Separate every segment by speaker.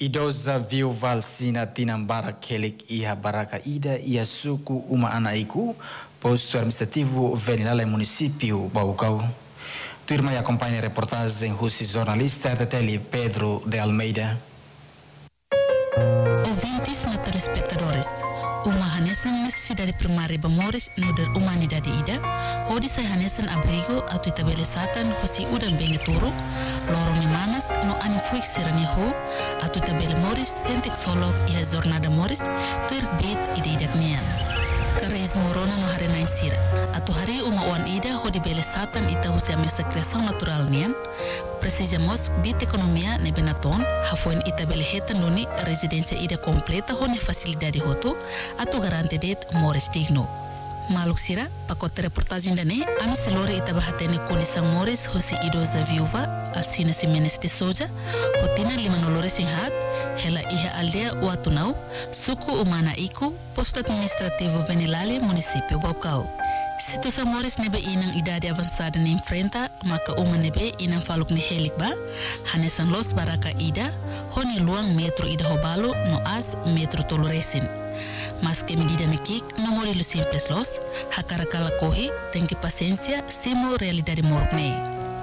Speaker 1: Idosa viuval sina tinam barak helik iha baraka ida ia suku uma anaiku posto administrativo Venilale município Baucau. Turma e acompanha a reportagem russi jornalista RTTL Pedro de Almeida.
Speaker 2: Ouvintes e telespectadores, uma hanesan necessidade primária bamores no der humanidade ida, onde sai hanesan abrigo a tuitabelesatan husi udal benge turuk, lorong manas no anifui serani ho, a tuitabele moris sentek solok iha jornada moris, tuir bit ide idak nian. Karais morona no hari nain sira, atau hari uma wan ida ho di bele satan ita husi amesa kreação natural nian, precisamos bit ekonomia ne benaton, hafoin ita bele heta nuni residência ida completa ho ne facilidade hotu, atau garante det moris digno. Maluk sira, pacote reportagem dane, ami selore ita bahatene condição moris husi idosa viúva, Alcina Simenes de Souza, rotina limanolore singhat, hela iha aldea Uatunau, suku umana iku, posto administrativo Venilale, município Baucau. Situação moris nebe inang idade avançada ne enfrenta, maka uma nebe inang faluk ne helikba, hanesan los baraka ida, hone luang metro ida hobalo no as metro toloresin. Mas que medida nekik no modelo simples los, hakarakala kohi, tem que paciência, simo realidade morgne.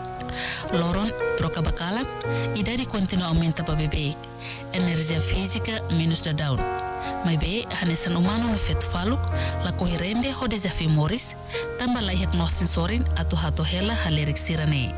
Speaker 2: Loron, troca bakalan, idade continua aumenta para bebê. Energia física menos da down. Mas be, hanesan humano no feto faluk, la kohi rende ho desafio moris, tamba laihak nos sensorin atau hato hela halerik sirane.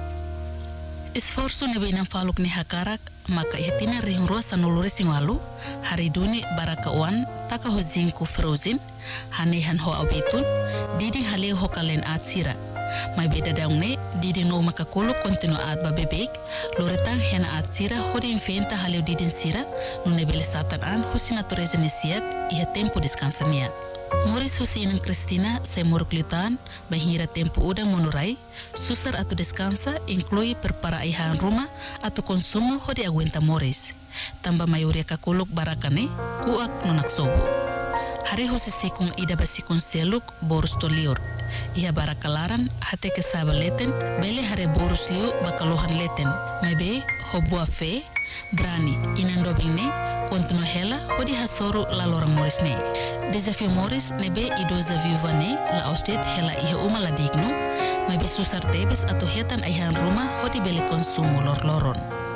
Speaker 2: Esforço nebe inang faluk ni hakarak, maka ihatina rihung roa sanulure singalu, hari duni baraka uan, taka ho zinku frozen, hanehan ho abitun, diding haleu ho kalen at sira. Mai beda daung ne, diding no makakulu kontinu at babebek, loretang hena at sira ho di inventa haleu diding sira, no nebele satan an husi natureza nesiak, iha tempo descansania. Moris husi inang Cristina, sai moruklitan, bahira tempo udang monurai, susar atau descansa, inclui perparaihan rumah atau konsumo ho di aguenta Moris. Tambah mayoria kakuluk barakane, kuak nonak sobo. Hari husi sikung ida basikun seluk, borus tolior. Iha barakalaran, hate kesaba leten, bele hare borus liu bakalohan leten. Mebe, ho bua fe, brani, inan dobing ne, continua hela ho di hasoru la lorang Moris ne. Desafio Moris nebe idosa viúva ne la austet hela iha uma la digno, mebe susar tebes atau hetan aihan rumah ho di beli konsumo lor-loron.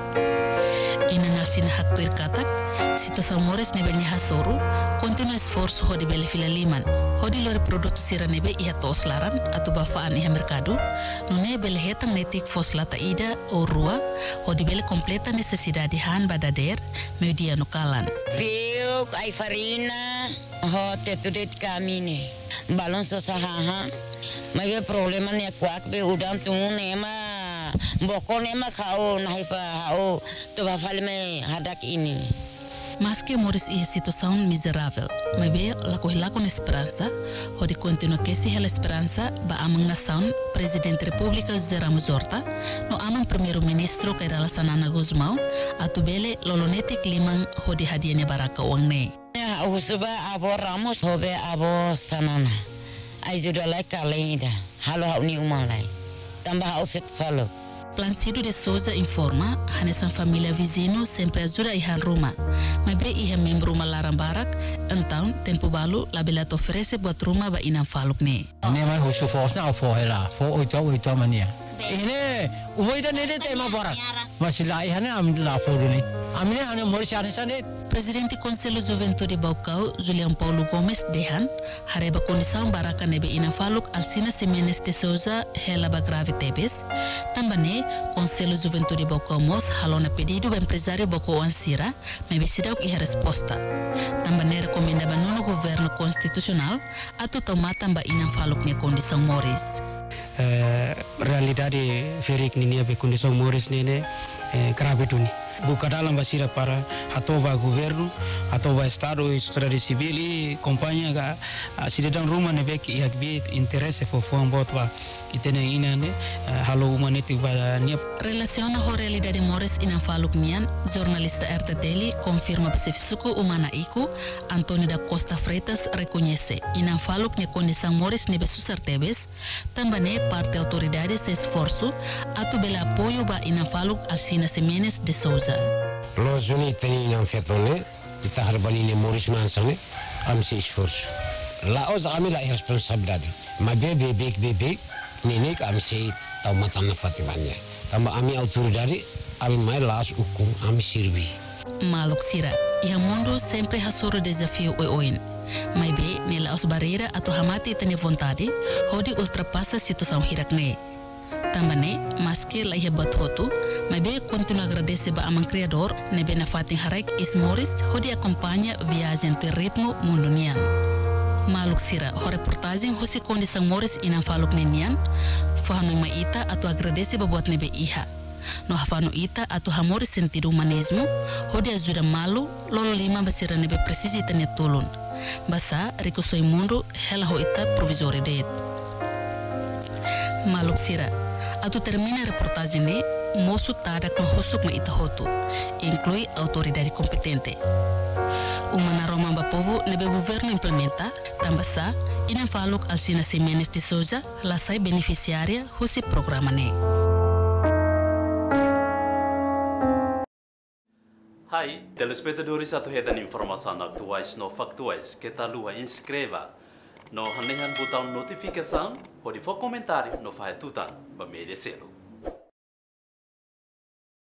Speaker 2: Ina nalsina hak tuir katak, situação Moris nebe nya hasoru, continua esforço ho di beli filaliman, ho di lore produto sira nebe iha tos laran atau bafaan iha mercado, no ne beli hetan netik fos lata ida o rua, ho di beli completa necessidade han badader, media no kalan.
Speaker 3: Piuk, ai farina, ho tetudet kamine. Balon sosahaha, may problema ne kuak be udam tungu nema, boko nema kau nahi pa hau, tu bafal me hadak ini.
Speaker 2: Mas que Moris ia situação miserável, mas bem la corrila com esperança, onde continua que se hela esperança, ba amang nação, presidente República José Ramos Horta, no amang primeiro-ministro Kairala Sanana Guzmão, atu bele lolonetik limang onde hadiahnya baraka uang ne.
Speaker 3: Ya, usuba abo Ramos hobe abo Sanana. Ai juda lai kaleng ida, halo hau ni umalai, tambah hau fit falo.
Speaker 2: Plancido de Souza informa, hanesan família vizinho sempre ajuda ihan rumah. Mas bem ihan membro malaran barak, então tempo balu labela oferece buat rumah ba inang faluk ne.
Speaker 4: Ne mai husu fos na fo hela, fo oito mania. Ini umoida nede tema barak. Masila ihan am la fo ni. Amine ane Moris hanesan ne.
Speaker 2: Presidente Conselho Juventude Baucau, Julian Paulo Gomes Dehan, hareba condição baraka nebe inang faluk Alcina Simenes de Souza hela ba grave tebes. Tambane Conselho Juventude Baucau mos halona pedido ba empresário Baucau ansira, mas besidau iha resposta. Tambane recomenda ba nono governo constitucional atau tomatan ba inang faluk ne condição Moris.
Speaker 5: Realidade verik ni be condição Moris ne grave duni. Buka dalam basira para hatoba governo, hatoba estado e sociedade civil e companhia ga cidadão rumah ne bek iak bit interesse fo bot ba itene ina ne halo humanity ba nia.
Speaker 2: Relaciona ho realidade Moris inang faluk nian, jornalista RTTL confirma basefisuku umana iku, Antonio da Costa Freitas reconhece inang faluk ne condição Moris ne besusar tebes, tambane parte autoridades se esforço atu bela apoio ba inang faluk Alcina Simenes de Souza.
Speaker 6: Lo zoni tani nam fetone kita harbani ne Morris Mansane am se esforço. La oza ami la responsabilidade. Ma bebek nenek am se tau matana fatimanya. Tamba ami autoridade ami mai las hukum ami sirvi.
Speaker 2: Maluk Sira, ia mundo sempre hasoro desafio oin. Mas bem, nela os barreira atau hamati tene vontade, hodi ultrapassa situação hirakne. Também, mas que lá ia batoto, mas bem continua agradecer ba amang criador, nebe na fatin haraik Ismoris, hodi acompanha viagem do ritmo mundo nian. Maluk Sira, ho reportagem husi condição Morris inang faluk nenian, fahanu maita atau agradecer ba buat nebe iha. No hafanu ita atau hamori sentido humanismo, hodi ajuda malu, lolo lima basira nebe presisi tanya tulun. Basa rikusoi mundo hela ho ita provisori det. Maluk Sira, atu termina reportagem ne, moço tadak no husuk ma ita hotu, inclui autoridade competente. Uma na Roma ba povo nebe governo implementa, tambasa ina faluk Alcina Simenes de Souza, la sai beneficiária husi programa ne.
Speaker 7: Hai, telespectadores atau hedan informasi aktuais no faktuais, kita lua inscreva no hanehan botão notificação, ou de for comentário no faz tutan, ba media selo.